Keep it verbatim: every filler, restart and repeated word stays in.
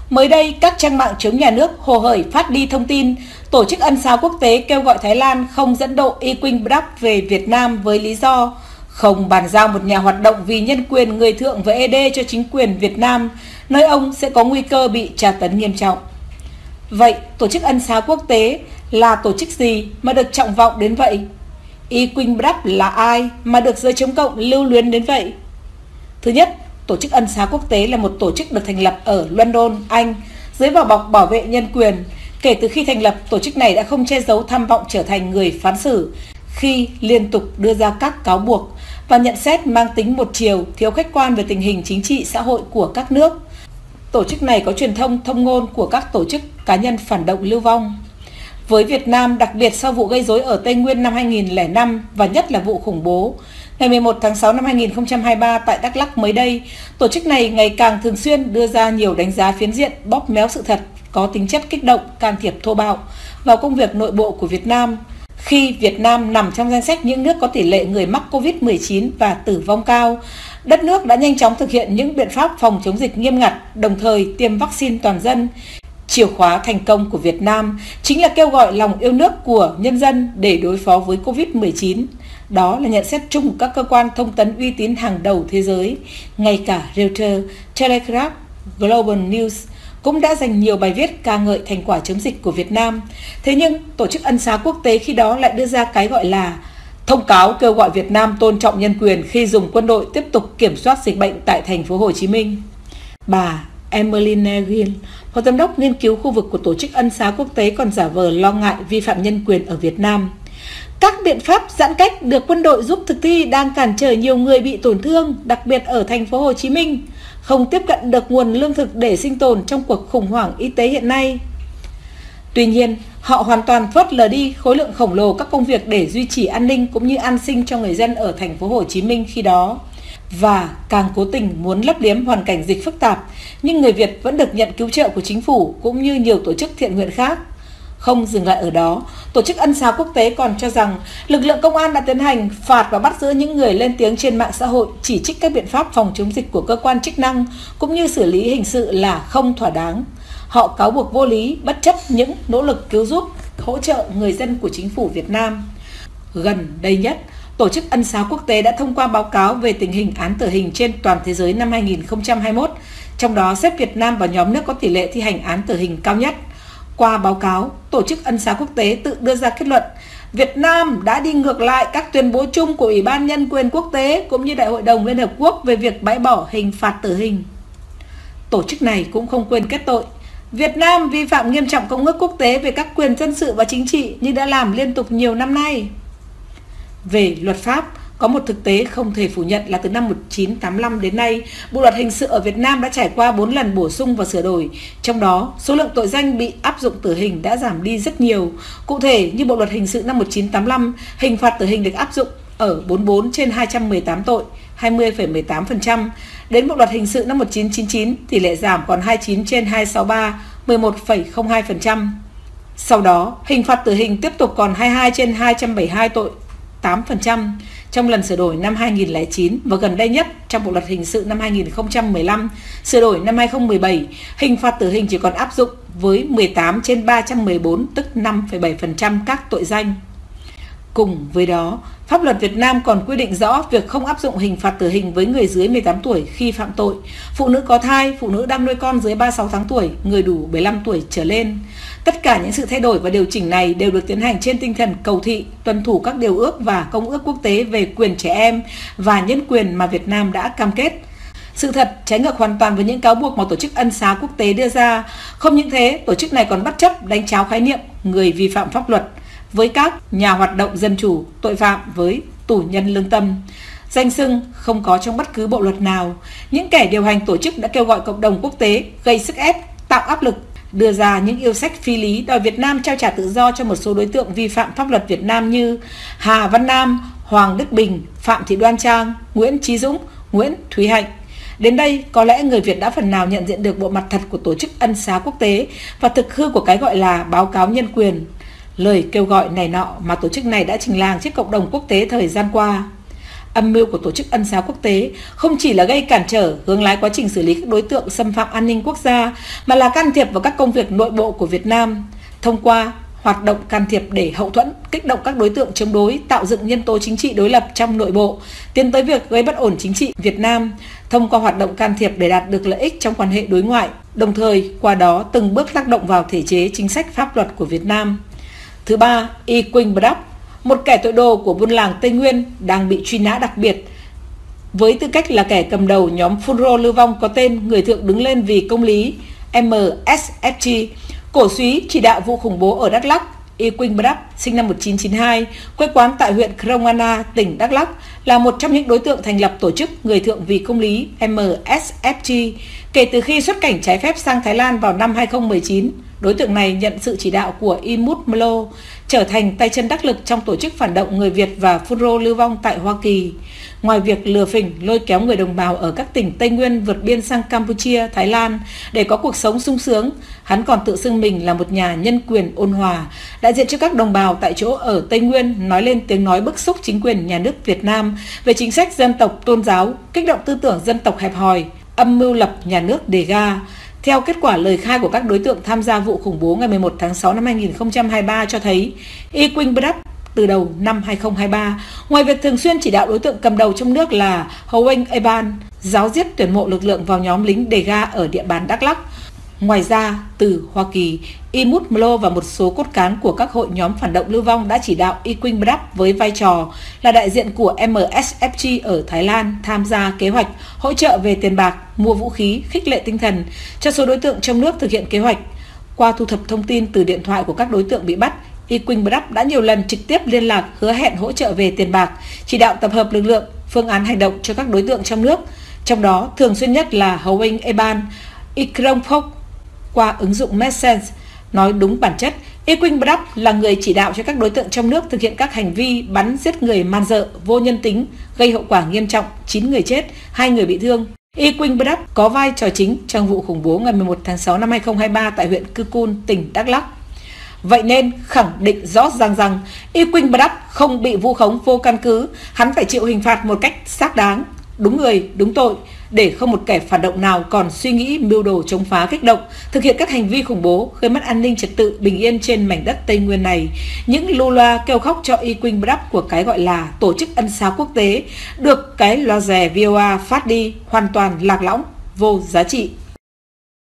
Mới đây, các trang mạng chống nhà nước hồ hởi phát đi thông tin Tổ chức Ân xá Quốc tế kêu gọi Thái Lan không dẫn độ Y Quynh Brak về Việt Nam với lý do không bàn giao một nhà hoạt động vì nhân quyền người thượng với e đê cho chính quyền Việt Nam, nơi ông sẽ có nguy cơ bị tra tấn nghiêm trọng. Vậy, Tổ chức Ân xá Quốc tế là tổ chức gì mà được trọng vọng đến vậy? Y Quynh Brak là ai mà được giới chống cộng lưu luyến đến vậy? Thứ nhất, Tổ chức Ân xá Quốc tế là một tổ chức được thành lập ở London, Anh, dưới vỏ bọc bảo vệ nhân quyền. Kể từ khi thành lập, tổ chức này đã không che giấu tham vọng trở thành người phán xử khi liên tục đưa ra các cáo buộc và nhận xét mang tính một chiều, thiếu khách quan về tình hình chính trị xã hội của các nước. Tổ chức này có truyền thông thông ngôn của các tổ chức cá nhân phản động lưu vong. Với Việt Nam, đặc biệt sau vụ gây rối ở Tây Nguyên năm hai nghìn không trăm lẻ năm và nhất là vụ khủng bố ngày mười một tháng sáu năm hai nghìn không trăm hai mươi ba tại Đắk Lắk mới đây, tổ chức này ngày càng thường xuyên đưa ra nhiều đánh giá phiến diện, bóp méo sự thật, có tính chất kích động, can thiệp thô bạo vào công việc nội bộ của Việt Nam, khi Việt Nam nằm trong danh sách những nước có tỷ lệ người mắc Covid mười chín và tử vong cao. Đất nước đã nhanh chóng thực hiện những biện pháp phòng chống dịch nghiêm ngặt, đồng thời tiêm vaccine toàn dân. Chìa khóa thành công của Việt Nam chính là kêu gọi lòng yêu nước của nhân dân để đối phó với Covid mười chín. Đó là nhận xét chung của các cơ quan thông tấn uy tín hàng đầu thế giới. Ngay cả Reuters, Telegraph, Global News cũng đã dành nhiều bài viết ca ngợi thành quả chống dịch của Việt Nam. Thế nhưng, Tổ chức Ân xá Quốc tế khi đó lại đưa ra cái gọi là thông cáo kêu gọi Việt Nam tôn trọng nhân quyền khi dùng quân đội tiếp tục kiểm soát dịch bệnh tại thành phố Hồ Chí Minh. Bà Emily Negill, Phó Giám đốc nghiên cứu khu vực của Tổ chức Ân xá Quốc tế còn giả vờ lo ngại vi phạm nhân quyền ở Việt Nam. Các biện pháp giãn cách được quân đội giúp thực thi đang cản trở nhiều người bị tổn thương, đặc biệt ở thành phố Hồ Chí Minh, không tiếp cận được nguồn lương thực để sinh tồn trong cuộc khủng hoảng y tế hiện nay. Tuy nhiên, họ hoàn toàn phớt lờ đi khối lượng khổng lồ các công việc để duy trì an ninh cũng như an sinh cho người dân ở thành phố Hồ Chí Minh khi đó, và càng cố tình muốn lấp liếm hoàn cảnh dịch phức tạp, nhưng người Việt vẫn được nhận cứu trợ của chính phủ cũng như nhiều tổ chức thiện nguyện khác. Không dừng lại ở đó, Tổ chức Ân xá Quốc tế còn cho rằng lực lượng công an đã tiến hành phạt và bắt giữ những người lên tiếng trên mạng xã hội chỉ trích các biện pháp phòng chống dịch của cơ quan chức năng cũng như xử lý hình sự là không thỏa đáng. Họ cáo buộc vô lý, bất chấp những nỗ lực cứu giúp, hỗ trợ người dân của chính phủ Việt Nam. Gần đây nhất, Tổ chức Ân xá Quốc tế đã thông qua báo cáo về tình hình án tử hình trên toàn thế giới năm hai nghìn không trăm hai mươi mốt, trong đó xếp Việt Nam vào nhóm nước có tỷ lệ thi hành án tử hình cao nhất. Qua báo cáo, Tổ chức Ân xá Quốc tế tự đưa ra kết luận Việt Nam đã đi ngược lại các tuyên bố chung của Ủy ban Nhân quyền Quốc tế cũng như Đại hội đồng Liên Hợp Quốc về việc bãi bỏ hình phạt tử hình. Tổ chức này cũng không quên kết tội Việt Nam vi phạm nghiêm trọng Công ước Quốc tế về các quyền dân sự và chính trị như đã làm liên tục nhiều năm nay. Về luật pháp, có một thực tế không thể phủ nhận là từ năm một nghìn chín trăm tám mươi lăm đến nay, Bộ luật hình sự ở Việt Nam đã trải qua bốn lần bổ sung và sửa đổi. Trong đó, số lượng tội danh bị áp dụng tử hình đã giảm đi rất nhiều. Cụ thể, như Bộ luật hình sự năm một nghìn chín trăm tám mươi lăm, hình phạt tử hình được áp dụng ở bốn mươi bốn trên hai trăm mười tám tội, hai mươi phẩy mười tám phần trăm. Đến Bộ luật hình sự năm một nghìn chín trăm chín mươi chín, tỷ lệ giảm còn hai mươi chín trên hai trăm sáu mươi ba, mười một phẩy không hai phần trăm. Sau đó, hình phạt tử hình tiếp tục còn hai mươi hai trên hai trăm bảy mươi hai tội, tám phần trăm. Trong lần sửa đổi năm hai nghìn không trăm lẻ chín và gần đây nhất trong Bộ luật hình sự năm hai nghìn không trăm mười lăm, sửa đổi năm hai nghìn không trăm mười bảy, hình phạt tử hình chỉ còn áp dụng với mười tám trên ba trăm mười bốn, tức năm phẩy bảy phần trăm các tội danh. Cùng với đó, pháp luật Việt Nam còn quy định rõ việc không áp dụng hình phạt tử hình với người dưới mười tám tuổi khi phạm tội, phụ nữ có thai, phụ nữ đang nuôi con dưới ba mươi sáu tháng tuổi, người đủ bảy mươi lăm tuổi trở lên. Tất cả những sự thay đổi và điều chỉnh này đều được tiến hành trên tinh thần cầu thị, tuân thủ các điều ước và công ước quốc tế về quyền trẻ em và nhân quyền mà Việt Nam đã cam kết. Sự thật trái ngược hoàn toàn với những cáo buộc mà Tổ chức Ân xá Quốc tế đưa ra. Không những thế, tổ chức này còn bất chấp đánh tráo khái niệm người vi phạm pháp luật với các nhà hoạt động dân chủ, tội phạm với tù nhân lương tâm. Danh xưng không có trong bất cứ bộ luật nào. Những kẻ điều hành tổ chức đã kêu gọi cộng đồng quốc tế gây sức ép, tạo áp lực, đưa ra những yêu sách phi lý đòi Việt Nam trao trả tự do cho một số đối tượng vi phạm pháp luật Việt Nam như Hà Văn Nam, Hoàng Đức Bình, Phạm Thị Đoan Trang, Nguyễn Chí Dũng, Nguyễn Thúy Hạnh. Đến đây, có lẽ người Việt đã phần nào nhận diện được bộ mặt thật của Tổ chức Ân xá Quốc tế và thực hư của cái gọi là báo cáo nhân quyền, lời kêu gọi này nọ mà tổ chức này đã trình làng trước cộng đồng quốc tế thời gian qua. Âm mưu của Tổ chức Ân xá Quốc tế không chỉ là gây cản trở, hướng lái quá trình xử lý các đối tượng xâm phạm an ninh quốc gia, mà là can thiệp vào các công việc nội bộ của Việt Nam, thông qua hoạt động can thiệp để hậu thuẫn, kích động các đối tượng chống đối, tạo dựng nhân tố chính trị đối lập trong nội bộ, tiến tới việc gây bất ổn chính trị Việt Nam, thông qua hoạt động can thiệp để đạt được lợi ích trong quan hệ đối ngoại, đồng thời qua đó từng bước tác động vào thể chế chính sách pháp luật của Việt Nam. Thứ ba, Y Quỳnh Brak, một kẻ tội đồ của buôn làng Tây Nguyên đang bị truy nã đặc biệt với tư cách là kẻ cầm đầu nhóm phun rô lưu vong có tên Người Thượng Đứng Lên Vì Công Lý M S F G, cổ súy chỉ đạo vụ khủng bố ở Đắk Lắk. Y Quỳnh Brak, sinh năm một nghìn chín trăm chín mươi hai, quê quán tại huyện Krông Anna, tỉnh Đắk Lắk, là một trong những đối tượng thành lập tổ chức Người Thượng Vì Công Lý M S F G. Kể từ khi xuất cảnh trái phép sang Thái Lan vào năm hai nghìn không trăm mười chín, đối tượng này nhận sự chỉ đạo của Imut Mlo, trở thành tay chân đắc lực trong tổ chức phản động người Việt và phun rô lưu vong tại Hoa Kỳ. Ngoài việc lừa phỉnh, lôi kéo người đồng bào ở các tỉnh Tây Nguyên vượt biên sang Campuchia, Thái Lan để có cuộc sống sung sướng, hắn còn tự xưng mình là một nhà nhân quyền ôn hòa, đại diện cho các đồng bào tại chỗ ở Tây Nguyên, nói lên tiếng nói bức xúc chính quyền nhà nước Việt Nam về chính sách dân tộc tôn giáo, kích động tư tưởng dân tộc hẹp hòi, âm mưu lập nhà nước Dega. Theo kết quả lời khai của các đối tượng tham gia vụ khủng bố ngày mười một tháng sáu năm hai nghìn không trăm hai mươi ba cho thấy, Y Quỳnh Brak từ đầu năm hai nghìn không trăm hai mươi ba, ngoài việc thường xuyên chỉ đạo đối tượng cầm đầu trong nước là Hoeng Eban giáo diết tuyển mộ lực lượng vào nhóm lính Dega ở địa bàn Đắk Lắk, ngoài ra từ Hoa Kỳ, Imut Mlo và một số cốt cán của các hội nhóm phản động lưu vong đã chỉ đạo Y Quỳnh Brak với vai trò là đại diện của M S F G ở Thái Lan tham gia kế hoạch hỗ trợ về tiền bạc, mua vũ khí, khích lệ tinh thần cho số đối tượng trong nước thực hiện kế hoạch. Qua thu thập thông tin từ điện thoại của các đối tượng bị bắt, Y Quỳnh Brak đã nhiều lần trực tiếp liên lạc hứa hẹn hỗ trợ về tiền bạc, chỉ đạo tập hợp lực lượng, phương án hành động cho các đối tượng trong nước, trong đó thường xuyên nhất là Hoeng Eban, Ikrong Phok qua ứng dụng Messenger. Nói đúng bản chất, Y Quỳnh Brak là người chỉ đạo cho các đối tượng trong nước thực hiện các hành vi bắn giết người man dợ, vô nhân tính, gây hậu quả nghiêm trọng, chín người chết, hai người bị thương. Y Quỳnh Brak có vai trò chính trong vụ khủng bố ngày mười một tháng sáu năm hai nghìn không trăm hai mươi ba tại huyện Cư Cun, tỉnh Đắk Lắk. Vậy nên khẳng định rõ ràng rằng Y Quỳnh Brak không bị vu khống vô căn cứ, hắn phải chịu hình phạt một cách xác đáng, đúng người, đúng tội, để không một kẻ phản động nào còn suy nghĩ mưu đồ chống phá kích động, thực hiện các hành vi khủng bố, gây mất an ninh trật tự bình yên trên mảnh đất Tây Nguyên này. Những lưu loa kêu khóc cho Y Quỳnh Brak của cái gọi là Tổ chức Ân xá Quốc tế được cái loa rè vê o a phát đi hoàn toàn lạc lõng, vô giá trị.